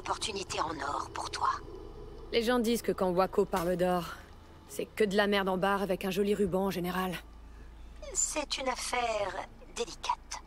opportunité en or pour toi. Les gens disent que quand Wako parle d'or, c'est que de la merde en barre avec un joli ruban en général. C'est une affaire délicate.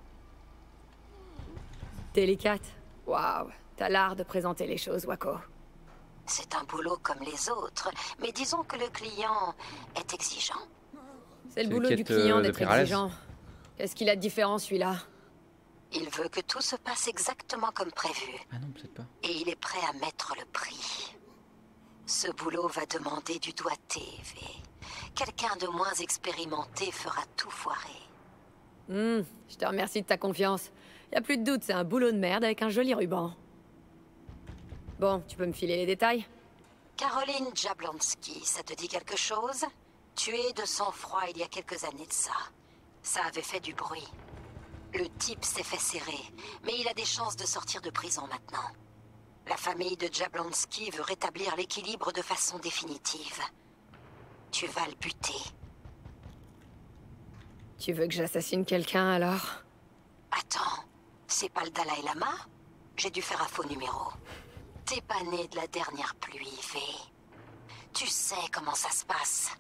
Délicate? Waouh, t'as l'art de présenter les choses, Wako. C'est un boulot comme les autres, mais disons que le client est exigeant. C'est le boulot du client d'être exigeant. Qu'est-ce qu'il a de différent, celui-là? Il veut que tout se passe exactement comme prévu. Ah non, peut-être pas. Et il est prêt à mettre le prix. Ce boulot va demander du doigté, V. Quelqu'un de moins expérimenté fera tout foirer. Je te remercie de ta confiance. Y a plus de doute, c'est un boulot de merde avec un joli ruban. Bon, tu peux me filer les détails? Caroline Jablonski, ça te dit quelque chose? Tuée de sang-froid il y a quelques années de ça. Ça avait fait du bruit. Le type s'est fait serrer, mais il a des chances de sortir de prison maintenant. La famille de Jablonski veut rétablir l'équilibre de façon définitive. Tu vas le buter. Tu veux que j'assassine quelqu'un, alors? Attends, c'est pas le Dalai Lama? J'ai dû faire un faux numéro. T'es pas né de la dernière pluie, V. Tu sais comment ça se passe.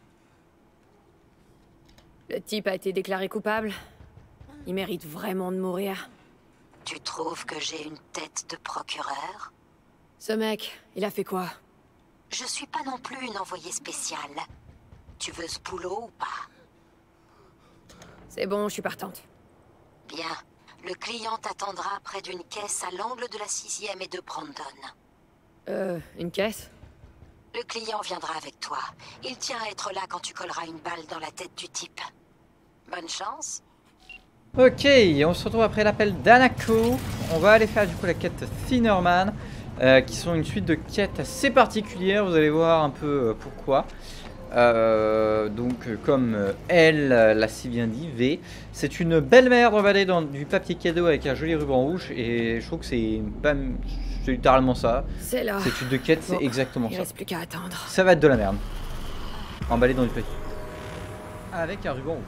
Le type a été déclaré coupable. Il mérite vraiment de mourir. Tu trouves que j'ai une tête de procureur? Ce mec, il a fait quoi? Je suis pas non plus une envoyée spéciale. Tu veux ce boulot ou pas? C'est bon, je suis partante. Bien. Le client t'attendra près d'une caisse à l'angle de la 6e et de Brandon. Une caisse? Le client viendra avec toi. Il tient à être là quand tu colleras une balle dans la tête du type. Bonne chance. Ok, on se retrouve après l'appel d'Anako. On va aller faire du coup la quête Thinnerman, qui sont une suite de quêtes assez particulières. Vous allez voir un peu pourquoi. Donc comme elle l'a si bien dit, V, c'est une belle-mère emballée dans du papier cadeau avec un joli ruban rouge. Et je trouve que c'est littéralement ça. C'est là. Cette suite de quêtes, Bon, c'est exactement il ça. reste plus qu'à attendre. Ça va être de la merde. Emballé dans du papier. Avec un ruban rouge.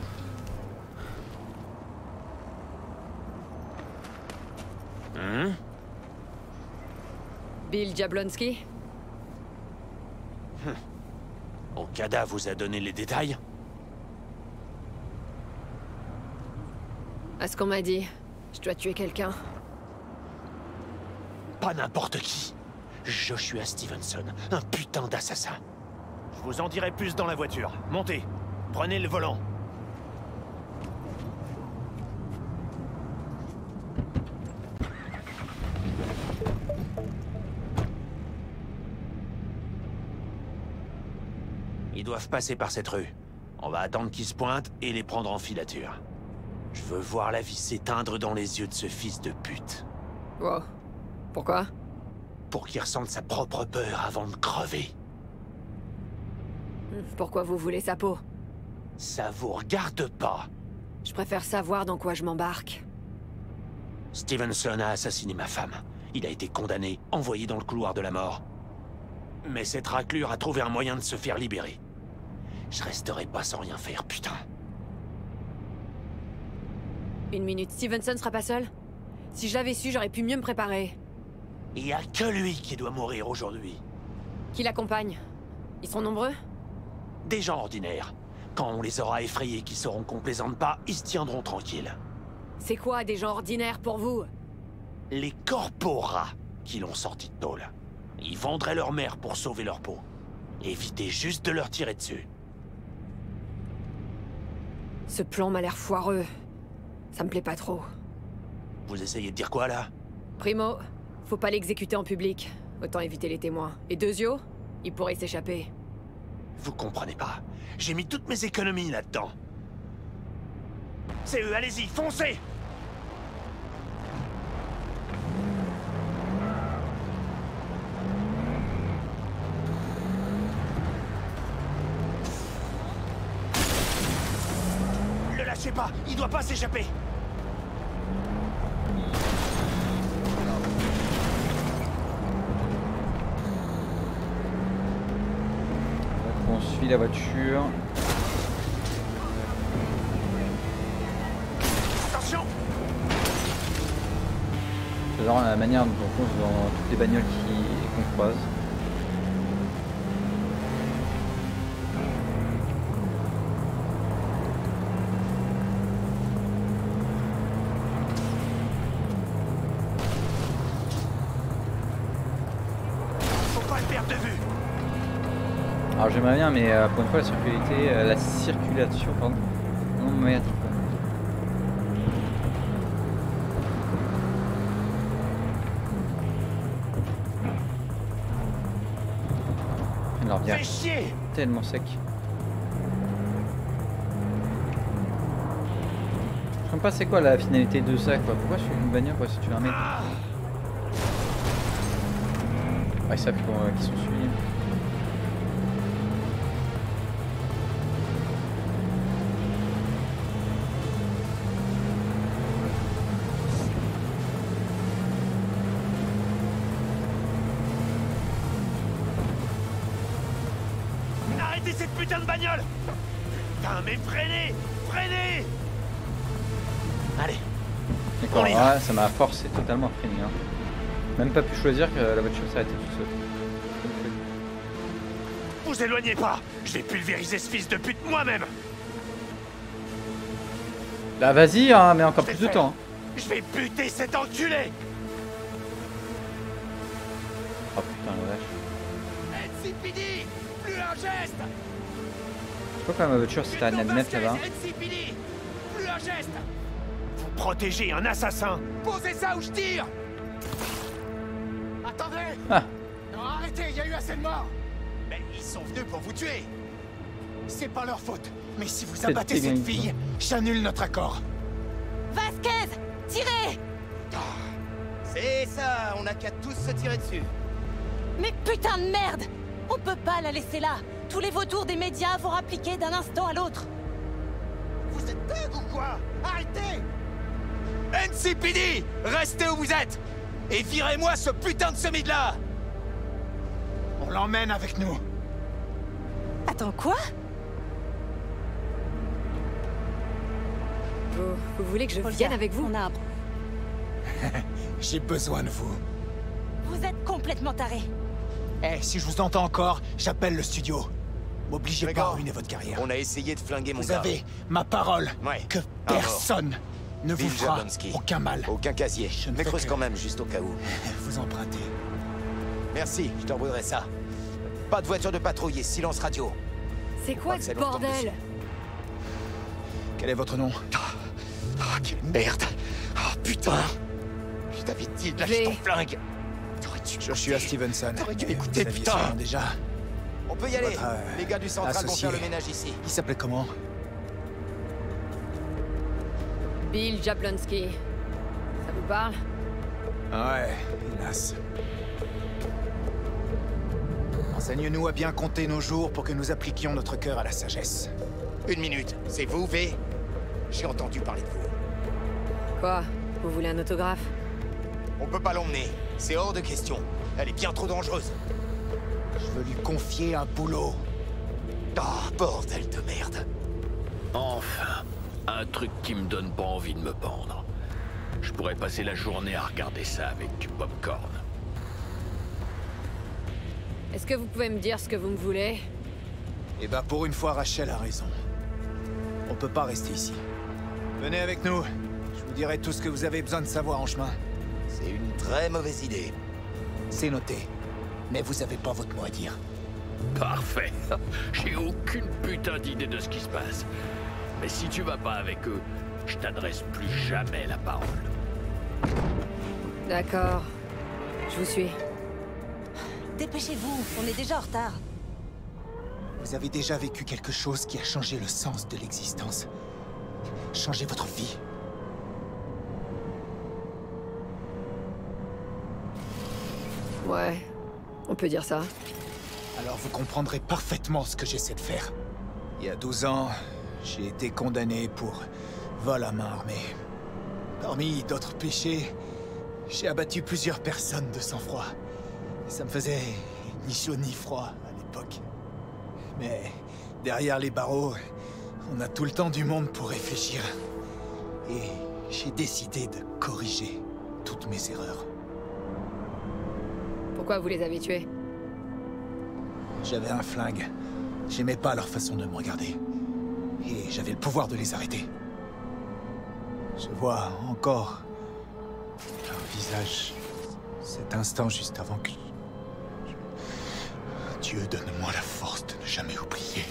Hein? Bill Jablonski? Okada vous a donné les détails? À ce qu'on m'a dit, je dois tuer quelqu'un. Pas n'importe qui. Joshua Stevenson, un putain d'assassin. Je vous en dirai plus dans la voiture. Montez. Prenez le volant. Ils doivent passer par cette rue. On va attendre qu'ils se pointent et les prendre en filature. Je veux voir la vie s'éteindre dans les yeux de ce fils de pute. Wow. Pourquoi? Pour qu'il ressente sa propre peur avant de crever. Pourquoi vous voulez sa peau? Ça vous regarde pas. Je préfère savoir dans quoi je m'embarque. Stevenson a assassiné ma femme. Il a été condamné, envoyé dans le couloir de la mort. Mais cette raclure a trouvé un moyen de se faire libérer. Je resterai pas sans rien faire, putain. Une minute, Stevenson sera pas seul? Si je l'avais su, j'aurais pu mieux me préparer. Il y a que lui qui doit mourir aujourd'hui. Qui l'accompagne? Ils sont nombreux? Des gens ordinaires. Quand on les aura effrayés qui sauront qu'on plaisante pas, ils se tiendront tranquilles. C'est quoi des gens ordinaires pour vous? Les corporats qui l'ont sorti de tôle. Ils vendraient leur mère pour sauver leur peau. Évitez juste de leur tirer dessus. Ce plan m'a l'air foireux. Ça me plaît pas trop. Vous essayez de dire quoi, là? Primo, faut pas l'exécuter en public. Autant éviter les témoins. Et Dezio, il pourrait s'échapper. Vous comprenez pas. J'ai mis toutes mes économies là-dedans. C'est eux, allez-y, foncez! Le lâchez pas, il doit pas s'échapper! On suit la voiture. Attention! J'adore la manière dont on fonce dans toutes les bagnoles qu'on croise. Alors j'aimerais bien, mais pour une fois la circulation, pardon, non merde. Alors bien, tellement sec. Je sais pas c'est quoi la finalité de ça quoi. Pourquoi je suis une bagnole quoi si tu veux un mec. Ouais, ils savent qu'ils sont suivis. Arrêtez cette putain de bagnole! Putain, mais freinez! Freinez! Allez. D'accord, ouais, ça m'a forcé totalement à freiner. Hein. Même pas pu choisir que la voiture s'arrêtait toute seule. Vous éloignez pas! Je vais pulvériser ce fils de pute moi-même! Bah vas-y, hein, mais encore plus de temps. Hein. Je vais buter cet enculé! Oh putain la vache. NCPD! Plus un geste! Pourquoi ma voiture c'était un admettre là-bas? Plus un geste! Vous protégez un assassin! Posez ça ou je tire! Attendez! Ah. Non, arrêtez, il y a eu assez de morts! Mais ils sont venus pour vous tuer! C'est pas leur faute, mais si vous abattez cette fille, j'annule notre accord! Vasquez! Tirez! C'est ça, on n'a qu'à tous se tirer dessus. Mais putain de merde! On peut pas la laisser là! Tous les vautours des médias vont rappliquer d'un instant à l'autre! Vous êtes dingue ou quoi? Arrêtez! NCPD! Restez où vous êtes! Et virez-moi ce putain de semi-là! On l'emmène avec nous. Attends, quoi? Vous voulez que je vienne avec vous? On a un... J'ai besoin de vous. Vous êtes complètement taré. Eh, si je vous entends encore, j'appelle le studio. M'obligez pas à ruiner votre carrière. On a essayé de flinguer mon Vous gars. avez ma parole que personne ne vous Bill fera Jablonski. aucun mal. Aucun casier. Je ne Mais fais creuse que- quand même, juste au cas où. Vous empruntez. Merci, je te revaudrai ça. Pas de voiture de patrouille et silence radio. C'est quoi Pas que ce ça nous retombe bordel? Quel est votre nom? Oh, quelle merde. Oh, putain. Je t'avais dit de lâcher ton flingue. T'aurais dû Je suis à Stevenson. T'aurais dû Et m'écouter, vous aviez putain. sûrement déjà. On peut y aller. Votre, Les gars du central vont associé. faire le ménage ici. Il s'appelait comment? Bill Jablonski. Ça vous parle? Ouais, hélas. Enseigne-nous à bien compter nos jours pour que nous appliquions notre cœur à la sagesse. Une minute. C'est vous, V? J'ai entendu parler de vous. Quoi? Vous voulez un autographe? On peut pas l'emmener. C'est hors de question. Elle est bien trop dangereuse. Je veux lui confier un boulot. Ah, bordel de merde. Enfin, un truc qui me donne pas envie de me pendre. Je pourrais passer la journée à regarder ça avec du popcorn. Est-ce que vous pouvez me dire ce que vous me voulez? Eh ben, pour une fois, Rachel a raison. On peut pas rester ici. Venez avec nous. Je vous dirai tout ce que vous avez besoin de savoir en chemin. C'est une très mauvaise idée. C'est noté. Mais vous avez pas votre mot à dire. Parfait. J'ai aucune putain d'idée de ce qui se passe. Mais si tu vas pas avec eux, je t'adresse plus jamais la parole. D'accord. Je vous suis. Dépêchez-vous, on est déjà en retard. Vous avez déjà vécu quelque chose qui a changé le sens de l'existence. Changé votre vie. Ouais. On peut dire ça. Alors vous comprendrez parfaitement ce que j'essaie de faire. Il y a 12 ans, j'ai été condamné pour vol à main armée. Parmi d'autres péchés, j'ai abattu plusieurs personnes de sang-froid. Ça me faisait ni chaud ni froid à l'époque. Mais derrière les barreaux, on a tout le temps du monde pour réfléchir. Et j'ai décidé de corriger toutes mes erreurs. Pourquoi vous les avez tués? J'avais un flingue. J'aimais pas leur façon de me regarder. Et j'avais le pouvoir de les arrêter. Je vois encore leur visage. Cet instant juste avant que... Dieu, donne-moi la force de ne jamais oublier.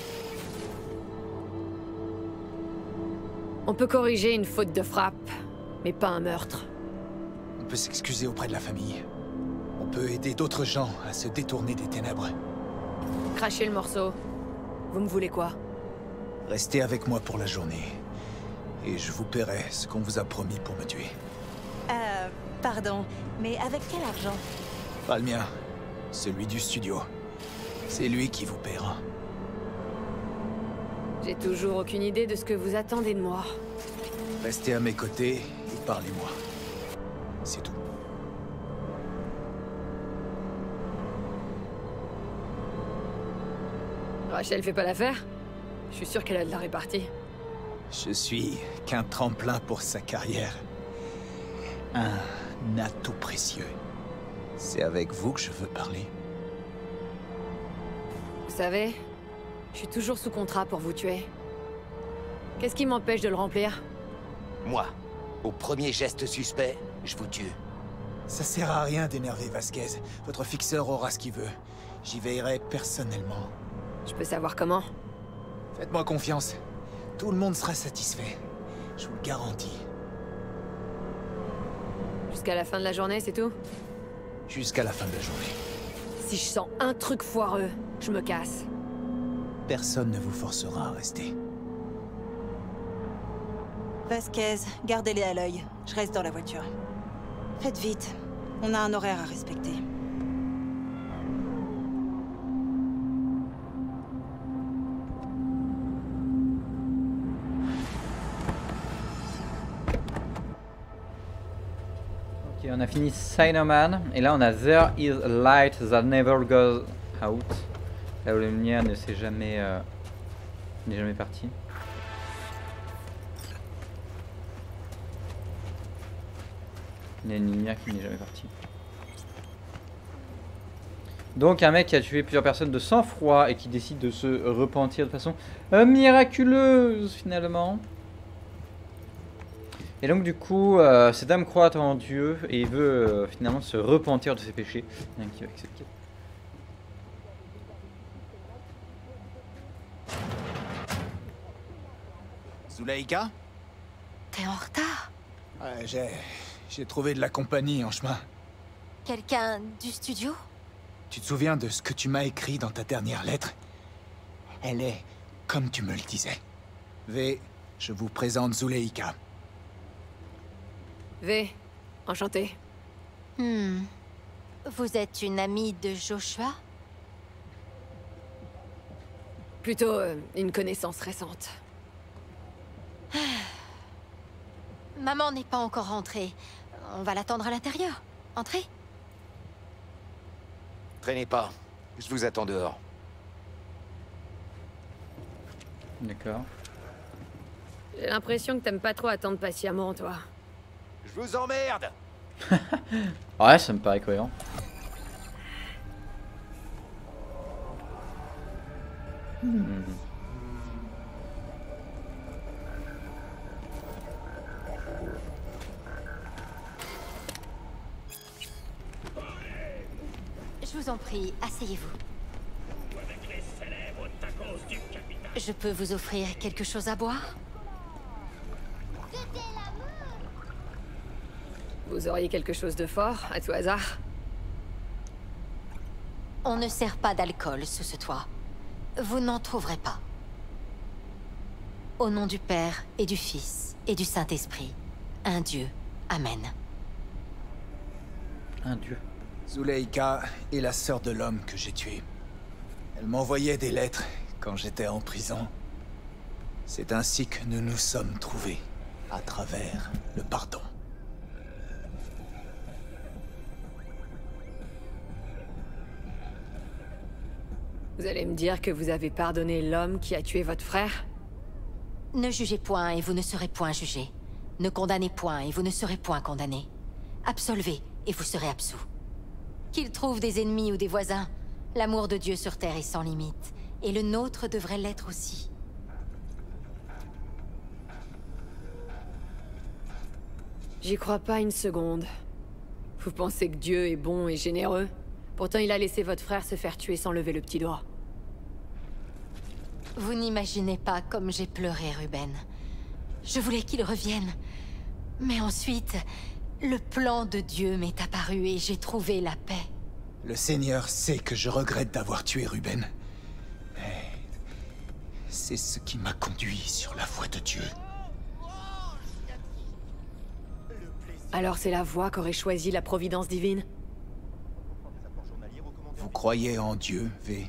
On peut corriger une faute de frappe, mais pas un meurtre. On peut s'excuser auprès de la famille. On peut aider d'autres gens à se détourner des ténèbres. Crachez le morceau. Vous me voulez quoi? Restez avec moi pour la journée. Et je vous paierai ce qu'on vous a promis pour me tuer. Pardon, mais avec quel argent? Pas le mien. Celui du studio. C'est lui qui vous paiera. J'ai toujours aucune idée de ce que vous attendez de moi. Restez à mes côtés et parlez-moi. C'est tout. Rachel fait pas l'affaire? Je suis sûr qu'elle a de la répartie. Je suis qu'un tremplin pour sa carrière. Un atout précieux. C'est avec vous que je veux parler. Vous savez, je suis toujours sous contrat pour vous tuer. Qu'est-ce qui m'empêche de le remplir? Moi, au premier geste suspect, je vous tue. Ça sert à rien d'énerver Vasquez. Votre fixeur aura ce qu'il veut. J'y veillerai personnellement. Je peux savoir comment? Faites-moi confiance. Tout le monde sera satisfait. Je vous le garantis. Jusqu'à la fin de la journée, c'est tout? Jusqu'à la fin de la journée. Si je sens un truc foireux, je me casse. Personne ne vous forcera à rester. Vasquez, gardez-les à l'œil. Je reste dans la voiture. Faites vite. On a un horaire à respecter. Ok, on a fini Sinorman. Et là, on a There is a light that never goes out. Là où la lumière ne s'est jamais... n'est jamais partie. Il y a une lumière qui n'est jamais partie. Donc un mec qui a tué plusieurs personnes de sang-froid et qui décide de se repentir de façon miraculeuse finalement. Et donc du coup, cet homme croit en Dieu et il veut finalement se repentir de ses péchés. Il y en a qui va accepter. Zuleika? T'es en retard? Ouais, j'ai trouvé de la compagnie en chemin. Quelqu'un du studio? Tu te souviens de ce que tu m'as écrit dans ta dernière lettre? Elle est comme tu me le disais. V, je vous présente Zuleika. V, enchanté. Vous êtes une amie de Joshua? Plutôt une connaissance récente. Maman n'est pas encore rentrée. On va l'attendre à l'intérieur. Entrez. Traînez pas. Je vous attends dehors. D'accord. J'ai l'impression que t'aimes pas trop attendre patiemment, toi. Je vous emmerde! Ouais, ça me paraît cohérent. Je vous en prie, asseyez-vous. Je peux vous offrir quelque chose à boire? Vous auriez quelque chose de fort, à tout hasard? On ne sert pas d'alcool sous ce toit. Vous n'en trouverez pas. Au nom du Père et du Fils et du Saint-Esprit, un Dieu. Amen. Un dieu. Zuleika est la sœur de l'homme que j'ai tué. Elle m'envoyait des lettres quand j'étais en prison. C'est ainsi que nous nous sommes trouvés, à travers le pardon. Vous allez me dire que vous avez pardonné l'homme qui a tué votre frère? Ne jugez point et vous ne serez point jugés. Ne condamnez point et vous ne serez point condamnés. Absolvez et vous serez absous. Qu'il trouve des ennemis ou des voisins, l'amour de Dieu sur Terre est sans limite. Et le nôtre devrait l'être aussi. J'y crois pas une seconde. Vous pensez que Dieu est bon et généreux? Pourtant il a laissé votre frère se faire tuer sans lever le petit doigt. Vous n'imaginez pas comme j'ai pleuré, Ruben. Je voulais qu'il revienne. Mais ensuite, le plan de Dieu m'est apparu et j'ai trouvé la paix. Le Seigneur sait que je regrette d'avoir tué Ruben. Mais c'est ce qui m'a conduit sur la voie de Dieu. Alors c'est la voie qu'aurait choisi la providence divine? Vous croyez en Dieu, V?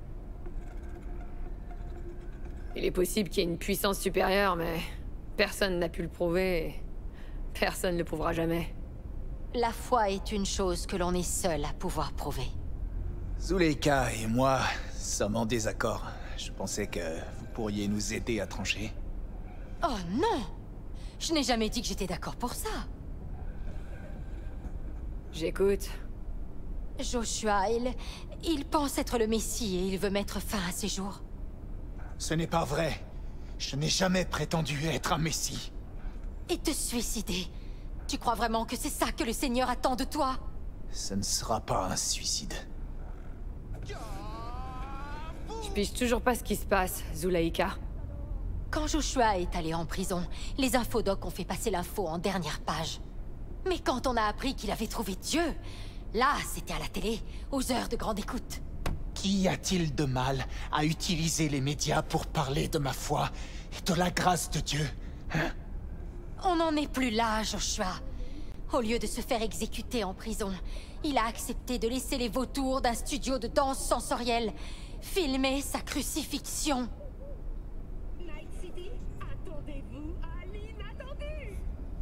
Il est possible qu'il y ait une puissance supérieure, mais personne n'a pu le prouver et personne ne le prouvera jamais. La foi est une chose que l'on est seul à pouvoir prouver. Zuleika et moi sommes en désaccord. Je pensais que vous pourriez nous aider à trancher. Oh non! Je n'ai jamais dit que j'étais d'accord pour ça. J'écoute. Joshua, il pense être le Messie et il veut mettre fin à ses jours. Ce n'est pas vrai. Je n'ai jamais prétendu être un Messie. Et te suicider? Tu crois vraiment que c'est ça que le Seigneur attend de toi? Ce ne sera pas un suicide. Je pige toujours pas ce qui se passe, Zuleika. Quand Joshua est allé en prison, les infodocs ont fait passer l'info en dernière page. Mais quand on a appris qu'il avait trouvé Dieu, là, c'était à la télé, aux heures de grande écoute. Qu'y a-t-il de mal à utiliser les médias pour parler de ma foi et de la grâce de Dieu, hein? On n'en est plus là, Joshua. Au lieu de se faire exécuter en prison, il a accepté de laisser les vautours d'un studio de danse sensorielle filmer sa crucifixion. Night City, attendez-vous à l'inattendu.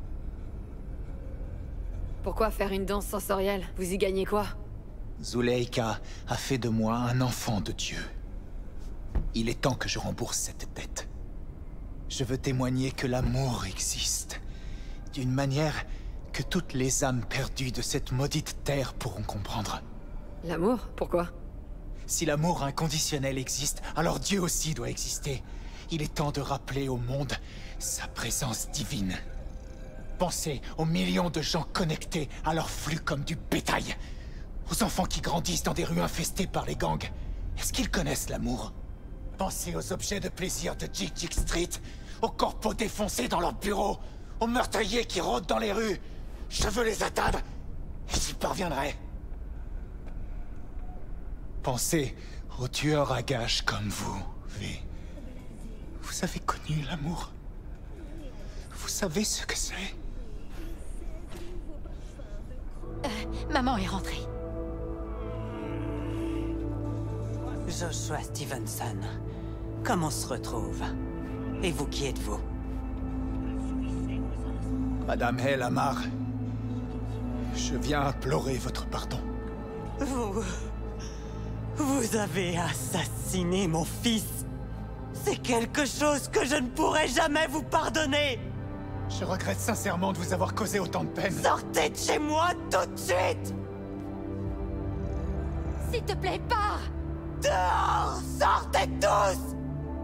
Pourquoi faire une danse sensorielle? Vous y gagnez quoi? Zuleika a fait de moi un enfant de Dieu. Il est temps que je rembourse cette dette. Je veux témoigner que l'amour existe, d'une manière que toutes les âmes perdues de cette maudite terre pourront comprendre. L'amour? Pourquoi? Si l'amour inconditionnel existe, alors Dieu aussi doit exister. Il est temps de rappeler au monde sa présence divine. Pensez aux millions de gens connectés à leur flux comme du bétail. Aux enfants qui grandissent dans des rues infestées par les gangs. Est-ce qu'ils connaissent l'amour? Pensez aux objets de plaisir de Jig Street, aux corpos défoncés dans leurs bureaux, aux meurtriers qui rôdent dans les rues. Je veux les atteindre, et j'y parviendrai. Pensez aux tueurs à gages comme vous, V. Vous avez connu l'amour. Vous savez ce que c'est. Maman est rentrée. Joshua Stevenson, comment on se retrouve? Et vous, qui êtes-vous? Madame Elamar, je viens implorer votre pardon. Vous avez assassiné mon fils. C'est quelque chose que je ne pourrai jamais vous pardonner. Je regrette sincèrement de vous avoir causé autant de peine. Sortez de chez moi tout de suite! S'il te plaît, pars! Dehors! Sortez tous!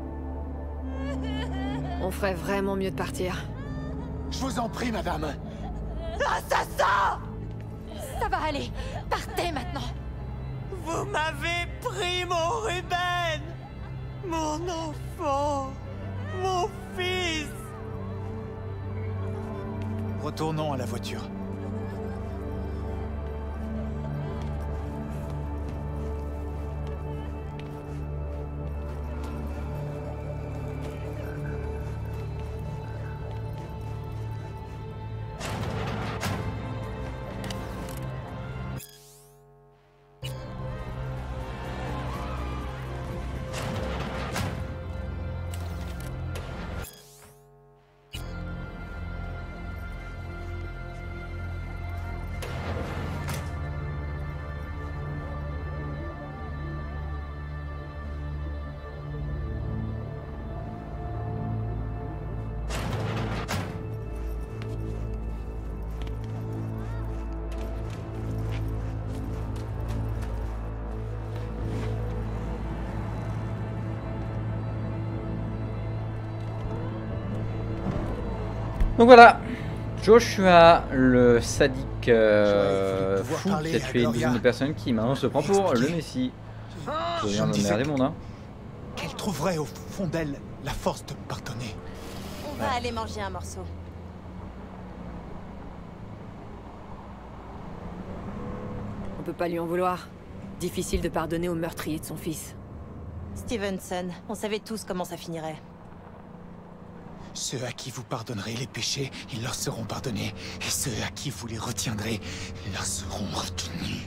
On ferait vraiment mieux de partir. Je vous en prie, madame. Assassin! Ça va aller. Partez maintenant. Vous m'avez pris mon Ruben! Mon enfant! Mon fils! Retournons à la voiture. Donc voilà, Joshua, le sadique fou qui a tué une dizaine de personnes, qui maintenant se prend pour le Messie. Je viens de merder mon nain. Qu'elle trouverait au fond d'elle la force de pardonner. On va aller manger un morceau. On peut pas lui en vouloir. Difficile de pardonner au meurtrier de son fils. Stevenson, on savait tous comment ça finirait. Ceux à qui vous pardonnerez les péchés, ils leur seront pardonnés. Et ceux à qui vous les retiendrez, ils leur seront retenus.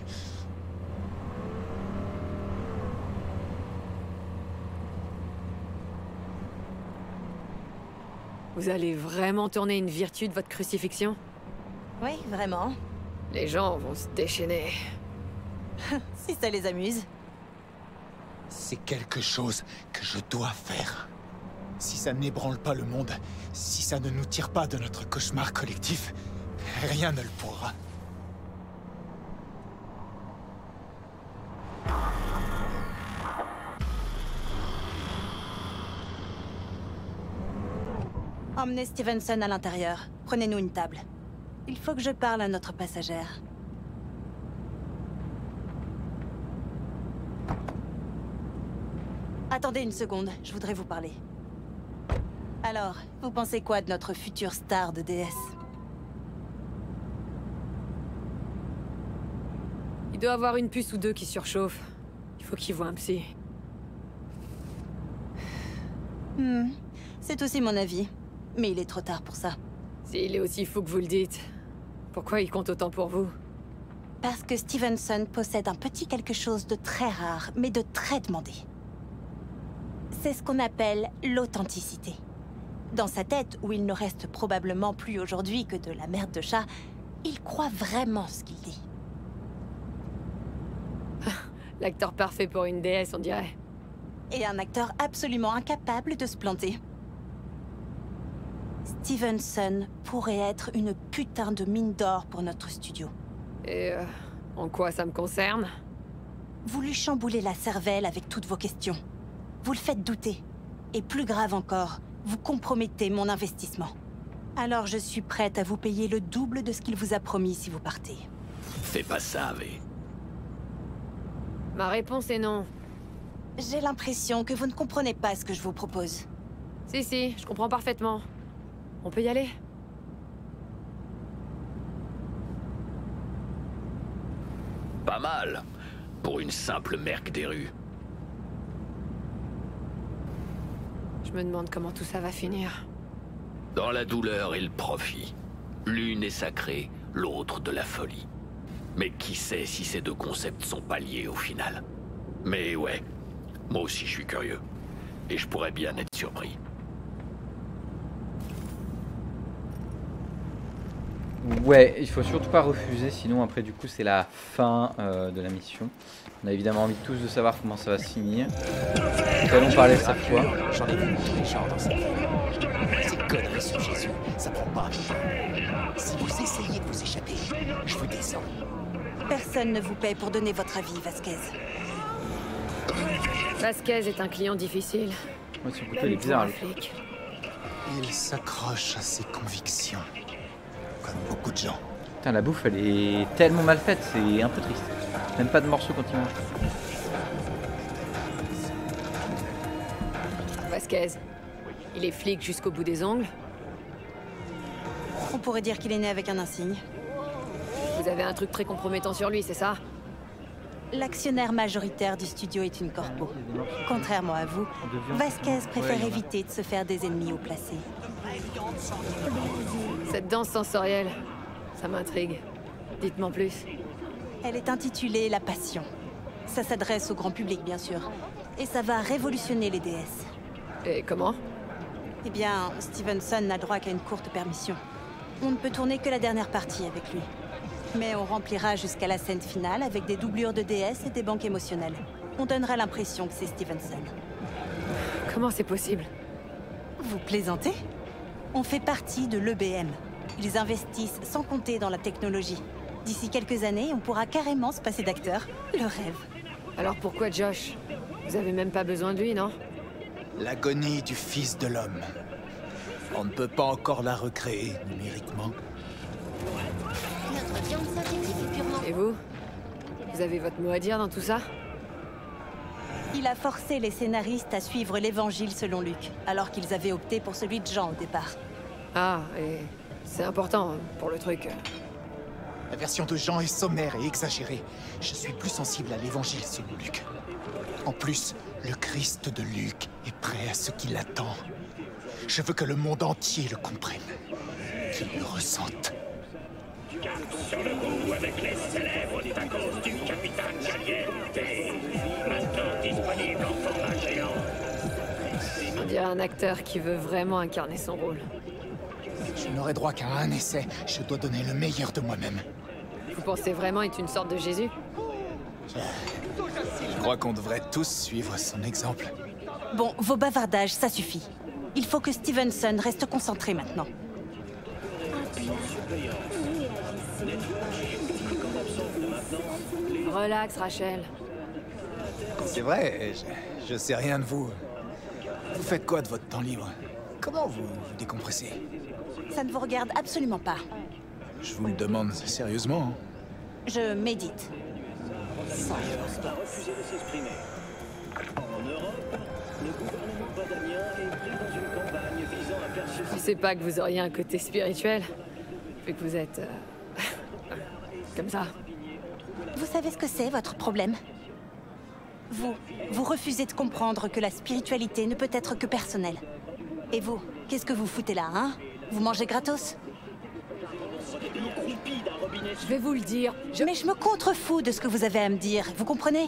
Vous allez vraiment tourner une vertu de votre crucifixion? Oui, vraiment. Les gens vont se déchaîner. Si ça les amuse. C'est quelque chose que je dois faire. Si ça n'ébranle pas le monde, si ça ne nous tire pas de notre cauchemar collectif, rien ne le pourra. Emmenez Stevenson à l'intérieur. Prenez-nous une table. Il faut que je parle à notre passagère. Attendez une seconde, je voudrais vous parler. Alors, vous pensez quoi de notre future star de DS? Il doit avoir une puce ou deux qui surchauffe. Il faut qu'il voie un psy. C'est aussi mon avis. Mais il est trop tard pour ça. S'il est aussi fou que vous le dites, pourquoi il compte autant pour vous? Parce que Stevenson possède un petit quelque chose de très rare, mais de très demandé. C'est ce qu'on appelle l'authenticité. Dans sa tête, où il ne reste probablement plus aujourd'hui que de la merde de chat, il croit vraiment ce qu'il dit. L'acteur parfait pour une déesse, on dirait. Et un acteur absolument incapable de se planter. Stevenson pourrait être une putain de mine d'or pour notre studio. Et en quoi ça me concerne? Vous lui chamboulez la cervelle avec toutes vos questions. Vous le faites douter. Et plus grave encore, vous compromettez mon investissement. Alors je suis prête à vous payer le double de ce qu'il vous a promis si vous partez. Fais pas ça, V. Ma réponse est non. J'ai l'impression que vous ne comprenez pas ce que je vous propose. Si, je comprends parfaitement. On peut y aller? Pas mal, pour une simple merc des rues. Je me demande comment tout ça va finir. Dans la douleur et le profit. L'une est sacrée, l'autre de la folie. Mais qui sait si ces deux concepts sont pas liés au final. Mais ouais, moi aussi je suis curieux. Et je pourrais bien être surpris. Ouais, il faut surtout pas refuser, sinon après du coup c'est la fin de la mission. On a évidemment envie tous de savoir comment ça va se finir. Nous allons parler cette fois. J'en ai vu tous les genres dans cette vie. Ces conneries sur Jésus, ça prend pas. Si vous essayez de vous échapper, je vous descends. Personne ne vous paie pour donner votre avis, Vasquez. Vasquez est un client difficile. Ouais, son couteau il est bizarre. Il s'accroche à ses convictions. Comme beaucoup de gens. Putain, la bouffe elle est tellement mal faite, c'est un peu triste. Même pas de morceaux quand il mange. Vasquez, il est flic jusqu'au bout des ongles. On pourrait dire qu'il est né avec un insigne. Vous avez un truc très compromettant sur lui, c'est ça? L'actionnaire majoritaire du studio est une corpo. Contrairement à vous, Vasquez préfère éviter de se faire des ennemis haut placés. Cette danse sensorielle, ça m'intrigue. Dites-moi plus. Elle est intitulée La Passion. Ça s'adresse au grand public, bien sûr. Et ça va révolutionner les déesses. Et comment? Eh bien, Stevenson n'a droit qu'à une courte permission. On ne peut tourner que la dernière partie avec lui. Mais on remplira jusqu'à la scène finale avec des doublures de déesses et des banques émotionnelles. On donnera l'impression que c'est Stevenson. Comment c'est possible? Vous plaisantez? On fait partie de l'EBM. Ils investissent sans compter dans la technologie. D'ici quelques années, on pourra carrément se passer d'acteurs. Le rêve. Alors pourquoi Josh? Vous avez même pas besoin de lui, non? L'agonie du Fils de l'Homme. On ne peut pas encore la recréer numériquement. Notre viande synthétique est purement... Et vous? Vous avez votre mot à dire dans tout ça? Il a forcé les scénaristes à suivre l'évangile selon Luc, alors qu'ils avaient opté pour celui de Jean au départ. Ah, et c'est important pour le truc. La version de Jean est sommaire et exagérée. Je suis plus sensible à l'évangile selon Luc. En plus, le Christ de Luc est prêt à ce qu'il attend. Je veux que le monde entier le comprenne, qu'il le ressente. Sur le coup avec les célèbres tacos du capitaine Caliente. Maintenant disponible en format géant. On dirait un acteur qui veut vraiment incarner son rôle. Je n'aurai droit qu'à un essai. Je dois donner le meilleur de moi-même. Vous pensez vraiment être une sorte de Jésus? Je crois qu'on devrait tous suivre son exemple. Bon, vos bavardages, ça suffit. Il faut que Stevenson reste concentré maintenant. Relax, Rachel. C'est vrai, je sais rien de vous. Vous faites quoi de votre temps libre? Comment vous décompressez? Ça ne vous regarde absolument pas. Je vous le demande sérieusement. Je médite. Je pensais pas que vous auriez un côté spirituel, vu que vous êtes... comme ça. Vous savez ce que c'est, votre problème? Vous refusez de comprendre que la spiritualité ne peut être que personnelle. Et vous, qu'est-ce que vous foutez là, hein? Vous mangez gratos? Je vais vous le dire. Mais je me contrefous de ce que vous avez à me dire, vous comprenez?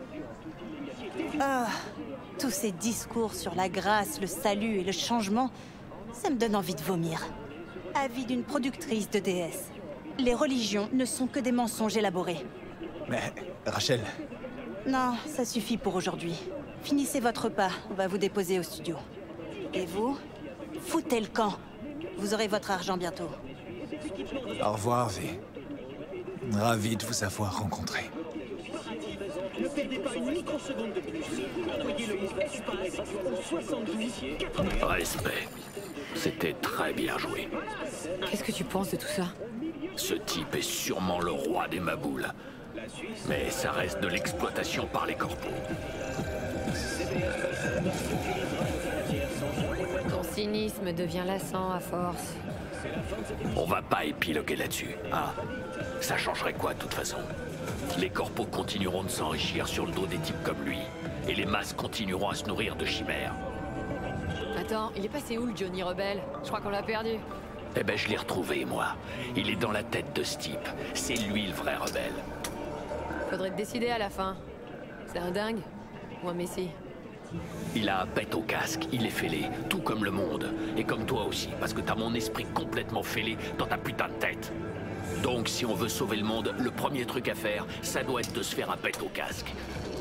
Ah, tous ces discours sur la grâce, le salut et le changement, ça me donne envie de vomir. Avis d'une productrice de déesse. Les religions ne sont que des mensonges élaborés. Mais, Rachel... Non, ça suffit pour aujourd'hui. Finissez votre repas, on va vous déposer au studio. Et vous? Foutez le camp. Vous aurez votre argent bientôt. Au revoir, V. Ravi de vous avoir rencontré. Ne perdez pas une microseconde de plus. Envoyez le mot espace au 72 80. Respect. C'était très bien joué. Qu'est-ce que tu penses de tout ça? Ce type est sûrement le roi des maboules. Mais ça reste de l'exploitation par les corpos. Ton cynisme devient lassant à force. On va pas épiloguer là-dessus, hein? Ça changerait quoi de toute façon? Les corpos continueront de s'enrichir sur le dos des types comme lui. Et les masses continueront à se nourrir de chimères. Attends, il est passé où le Johnny Rebelle? Je crois qu'on l'a perdu. Eh ben je l'ai retrouvé, moi. Il est dans la tête de ce type. C'est lui le vrai rebelle. Faudrait te décider à la fin. C'est un dingue? Ou un messie? Il a un pet au casque, il est fêlé, tout comme le monde. Et comme toi aussi, parce que t'as mon esprit complètement fêlé dans ta putain de tête. Donc si on veut sauver le monde, le premier truc à faire, ça doit être de se faire un pet au casque.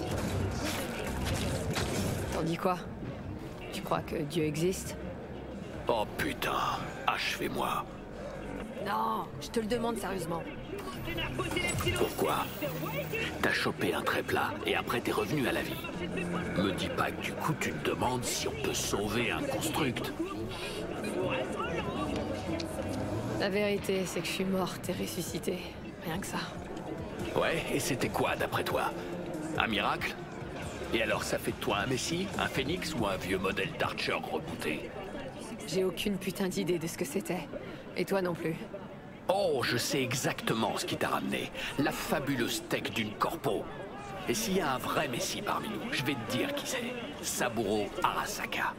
T'en dis quoi? Tu crois que Dieu existe? Oh putain, achevez-moi. Non, je te le demande sérieusement. Pourquoi? T'as chopé un trait plat et après t'es revenu à la vie. Me dis pas que du coup tu te demandes si on peut sauver un construct. La vérité, c'est que je suis morte et ressuscitée. Rien que ça. Ouais, et c'était quoi d'après toi? Un miracle? Et alors ça fait de toi un messie, un phénix ou un vieux modèle d'Archer rebooté? J'ai aucune putain d'idée de ce que c'était. Et toi non plus. Oh, je sais exactement ce qui t'a ramené. La fabuleuse tech d'une corpo. Et s'il y a un vrai messie parmi nous, je vais te dire qui c'est. Saburo Arasaka.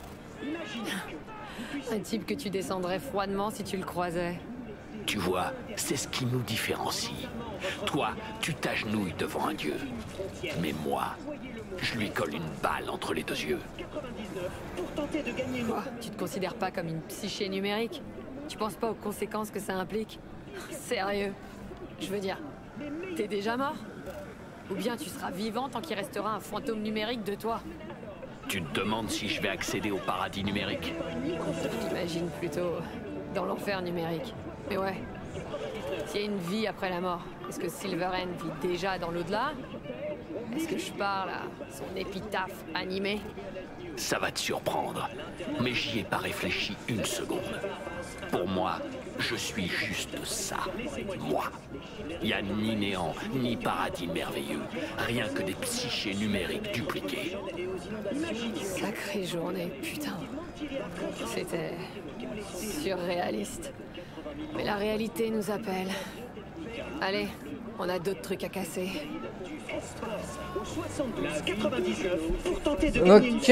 Un type que tu descendrais froidement si tu le croisais. Tu vois, c'est ce qui nous différencie. Toi, tu t'agenouilles devant un dieu. Mais moi, je lui colle une balle entre les deux yeux. Quoi? Tu te considères pas comme une psyché numérique? Tu penses pas aux conséquences que ça implique? Sérieux? Je veux dire, t'es déjà mort? Ou bien tu seras vivant tant qu'il restera un fantôme numérique de toi? Tu te demandes si je vais accéder au paradis numérique? J'imagine plutôt dans l'enfer numérique. Mais ouais, s'il y a une vie après la mort, est-ce que Silverhand vit déjà dans l'au-delà? Est-ce que je parle à son épitaphe animé? Ça va te surprendre, mais j'y ai pas réfléchi une seconde. Pour moi, je suis juste ça. Moi. Y a ni néant, ni paradis merveilleux. Rien que des psychés numériques dupliqués. Sacrée journée, putain. C'était surréaliste. Mais la réalité nous appelle. Allez, on a d'autres trucs à casser. Au 72-99 pour tenter de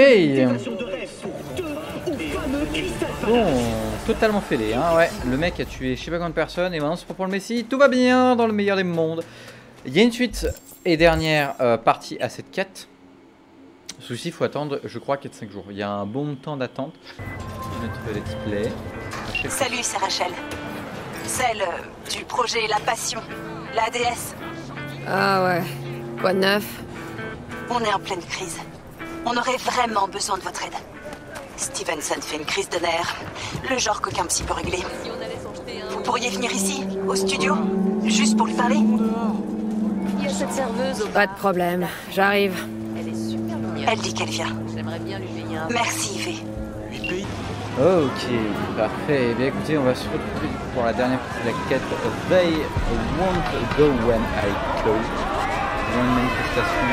Bon, totalement fêlé, hein, ouais. Le mec a tué je sais pas combien de personnes et maintenant c'est pour le Messie. Tout va bien dans le meilleur des mondes. Il y a une suite et dernière partie à cette quête. Celui-ci, il faut attendre, je crois, 4-5 jours. Il y a un bon temps d'attente. Notre let's play. Salut, c'est Rachel. Celle du projet La Passion, la déesse. Ah ouais, quoi de neuf? On est en pleine crise. On aurait vraiment besoin de votre aide. Stevenson fait une crise de nerfs, le genre qu'aucun psy peut régler. Vous pourriez venir ici, au studio, juste pour lui parler? Il y a cette serveuse au... Pas de problème, j'arrive. Elle est super mignonne. Elle dit qu'elle vient. J'aimerais bien lui payer un... Merci, Yves. Ok, parfait. Eh bien écoutez, on va se retrouver pour la dernière partie de la quête. They won't go when I call. Ils ont une manifestation.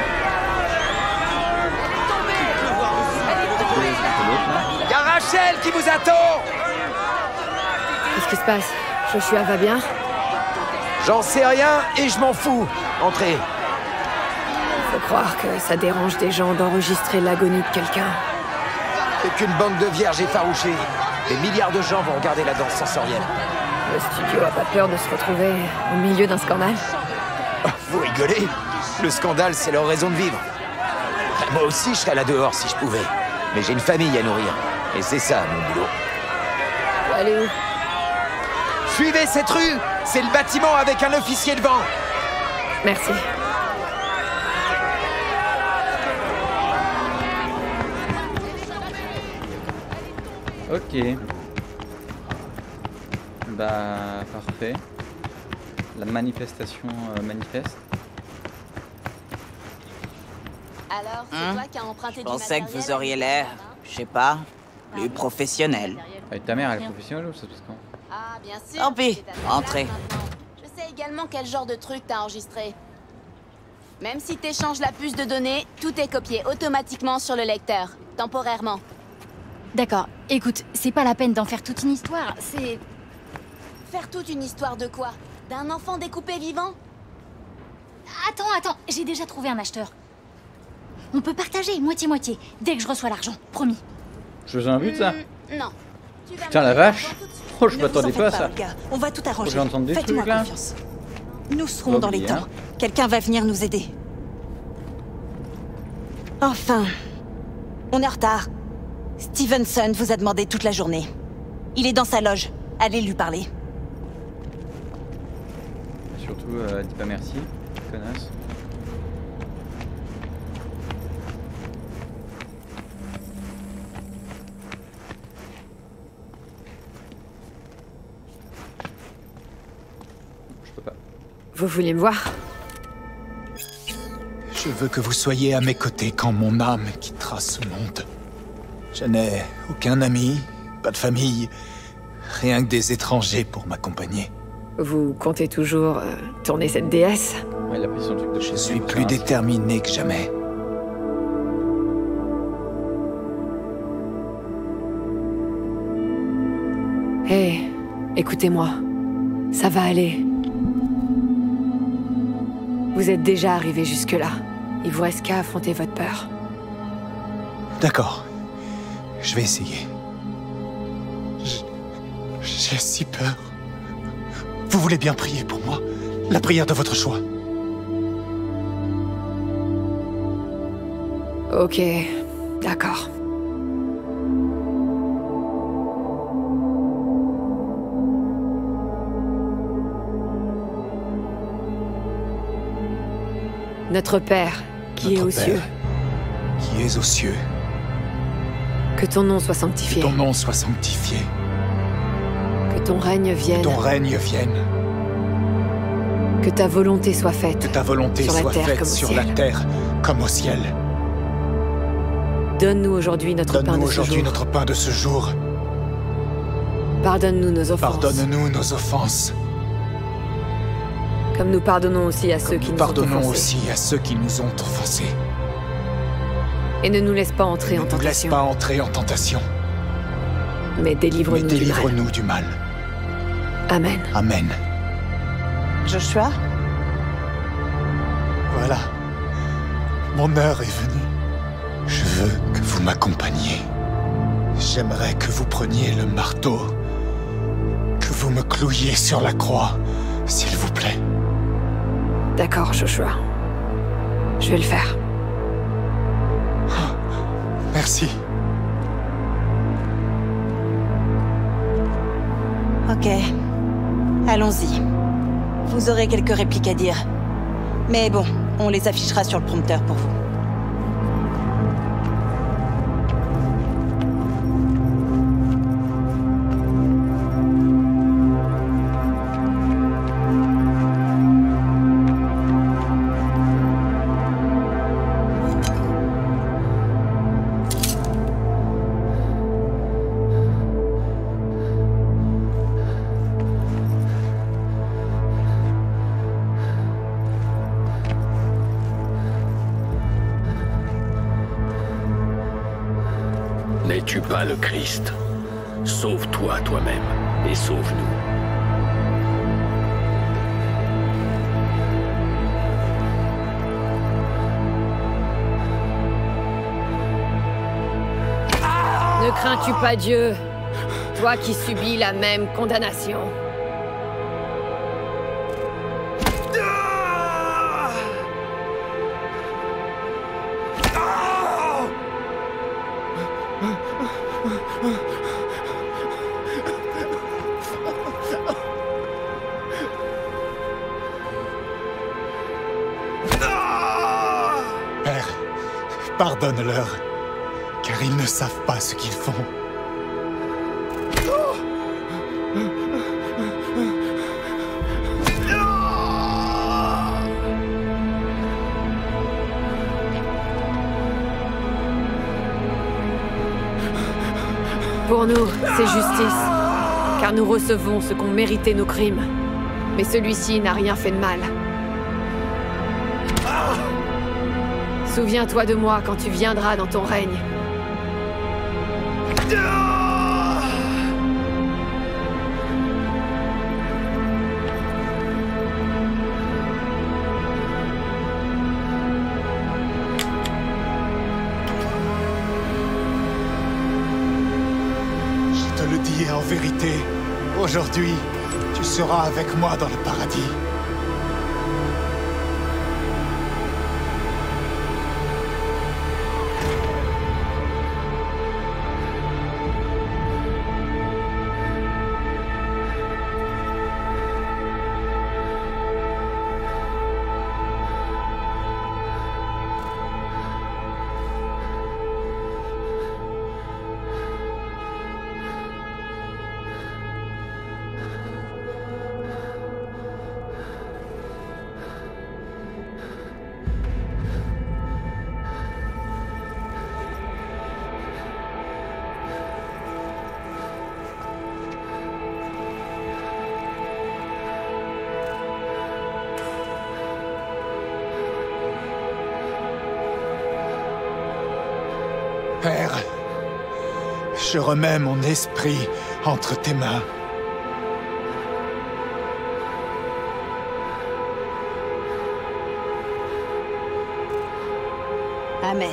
Y'a Rachel qui vous attend! Qu'est-ce qui se passe? Joshua va bien? J'en sais rien et je m'en fous. Entrez. Faut croire que ça dérange des gens d'enregistrer l'agonie de quelqu'un. C'est qu'une bande de vierges effarouchées. Des milliards de gens vont regarder la danse sensorielle. Le studio a pas peur de se retrouver au milieu d'un scandale? Vous rigolez? Le scandale, c'est leur raison de vivre. Moi aussi, je serais là dehors si je pouvais. Mais j'ai une famille à nourrir. Et c'est ça, mon boulot. Allez où? Suivez cette rue! C'est le bâtiment avec un officier devant! Merci. Ok. Bah, parfait. La manifestation manifeste. Alors, c'est toi qui as emprunté Je du pensais que matériel vous auriez l'air, je sais pas, plus professionnel. Avec ta mère, elle est professionnelle ou ça se passe quand? Ah, bien sûr. Tant pis, c'est ta entrez. place maintenant. Je sais également quel genre de truc t'as enregistré. Même si t'échanges la puce de données, tout est copié automatiquement sur le lecteur, temporairement. D'accord, écoute, c'est pas la peine d'en faire toute une histoire, c'est... Faire toute une histoire de quoi? D'un enfant découpé vivant? Attends, j'ai déjà trouvé un acheteur. On peut partager, moitié-moitié, dès que je reçois l'argent, promis. Je vous invite ça? Non. Putain la vache! Oh, je m'attendais pas à ça. On va tout arranger. J'ai entendu des Faites-moi trucs là. confiance. Nous serons dans les temps. Hein. Quelqu'un va venir nous aider. Enfin. On est en retard. Stevenson vous a demandé toute la journée. Il est dans sa loge. Allez lui parler. Surtout, dis pas merci, connasse. Je peux pas. Vous voulez me voir? Je veux que vous soyez à mes côtés quand mon âme quittera ce monde. Je n'ai aucun ami, pas de famille, rien que des étrangers pour m'accompagner. Vous comptez toujours tourner cette déesse? Ouais, il a pris son truc de chez Je suis plus déterminé que jamais. Hé, écoutez-moi. Ça va aller. Vous êtes déjà arrivé jusque-là. Il vous reste qu'à affronter votre peur. D'accord. Je vais essayer. J'ai si peur. Vous voulez bien prier pour moi? La prière de votre choix. Ok, d'accord. Notre Père, qui est aux cieux. Qui est aux cieux. Que ton nom soit sanctifié. Que ton nom soit sanctifié. Que ton règne vienne. Que ton règne vienne. Que ta volonté soit faite. Que ta volonté soit faite sur la terre comme au ciel. Donne-nous aujourd'hui notre pain de ce jour. Donne-nous aujourd'hui notre pain de ce jour. Pardonne-nous nos offenses. Pardonne-nous nos offenses. Comme nous pardonnons aussi à ceux qui nous ont offensés. Pardonnons aussi à ceux qui nous ont offensés. Et ne nous laisse pas entrer en tentation. Ne nous laisse pas entrer en tentation. Mais délivre-nous du mal. Amen. Amen. Joshua? Voilà. Mon heure est venue. Je veux que vous m'accompagniez. J'aimerais que vous preniez le marteau. Que vous me clouiez sur la croix, s'il vous plaît. D'accord, Joshua. Je vais le faire. Merci. Ok. Allons-y. Vous aurez quelques répliques à dire. Mais bon, on les affichera sur le prompteur pour vous. N'es-tu pas le Christ? Sauve-toi toi-même et sauve-nous. Ne crains-tu pas Dieu, toi qui subis la même condamnation? Père, pardonne-leur, car ils ne savent pas ce qu'ils font. Pour nous, c'est justice, car nous recevons ce qu'ont mérité nos crimes. Mais celui-ci n'a rien fait de mal. Souviens-toi de moi quand tu viendras dans ton règne. Je te le dis en vérité, aujourd'hui, tu seras avec moi dans le paradis. Père, je remets mon esprit entre tes mains. Amen.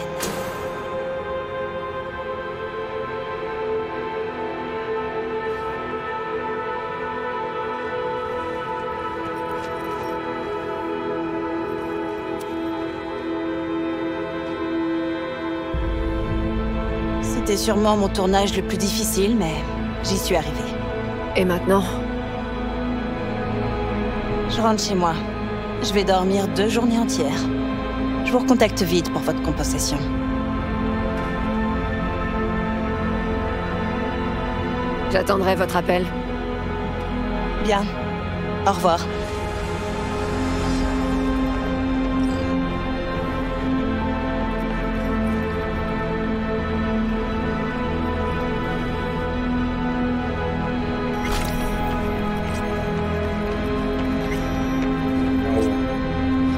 C'était sûrement mon tournage le plus difficile, mais j'y suis arrivée. Et maintenant? Je rentre chez moi. Je vais dormir 2 journées entières. Je vous recontacte vite pour votre compensation. J'attendrai votre appel. Bien. Au revoir.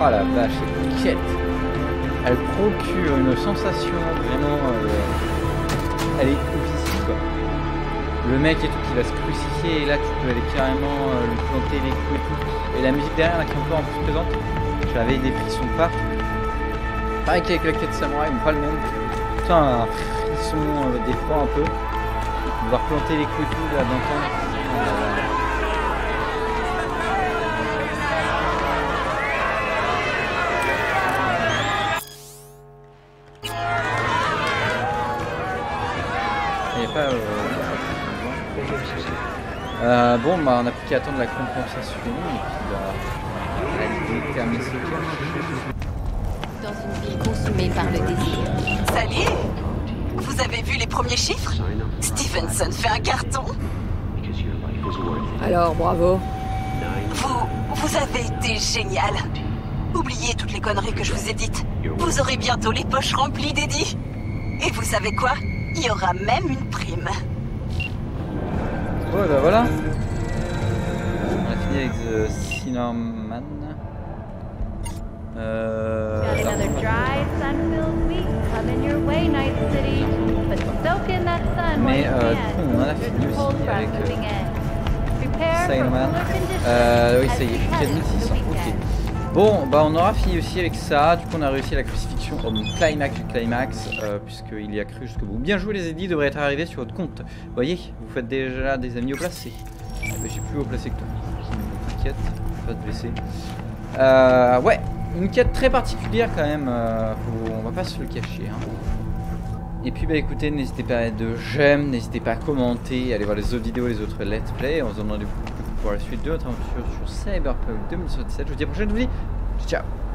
Oh la vache, cette quête. Elle procure une sensation vraiment... elle est oufissime quoi. Le mec et tout qui va se crucifier et là tu peux aller carrément lui planter les coups et tout. Et la musique derrière là qui est encore en plus présente. J'avais des frissons pas. Pareil qu'avec la quête samouraï, mais pas le même. Putain, un frisson d'effroi un peu. On va replanter les coups et tout là d'entendre. Il n'y a pas... bon, bah on a plus qu'à attendre la compensation et puis bah... on va terminer ce cas. Dans une ville consumée par le désir. Salut! Vous avez vu les premiers chiffres? Stevenson fait un carton. Alors, bravo. Vous avez été génial. Oubliez toutes les conneries que je vous ai dites. Vous aurez bientôt les poches remplies d'Eddie. Et vous savez quoi? Il y aura même une prime. Ouais, bah voilà. On a fini avec The Cinnamon. Mais on en a fini aussi avec Cinnamon. Oui, ça y est, 4600. Ok. Bon, bah on aura fini aussi avec ça. Du coup, on a réussi la crucifixion au climax du climax, puisqu'il y a cru jusqu'au bout. Bien joué, les Eddie devraient être arrivés sur votre compte. Vous voyez, vous faites déjà des amis au placé. J'ai plus haut placé que toi. T'inquiète, pas te blesser. Ouais, une quête très particulière quand même. On va pas se le cacher. Hein. Et puis bah écoutez, n'hésitez pas à mettre de j'aime, n'hésitez pas à commenter, allez voir les autres vidéos, les autres let's play. On se donne rendez-vous pour la suite de notre aventure sur Cyberpunk 2077. Je vous dis à la prochaine, je vous dis ciao.